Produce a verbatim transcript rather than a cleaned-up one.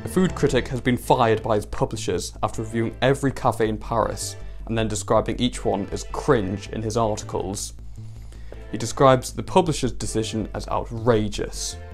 The food critic has been fired by his publishers after reviewing every cafe in Paris and then describing each one as cringe in his articles. He describes the publisher's decision as outrageous.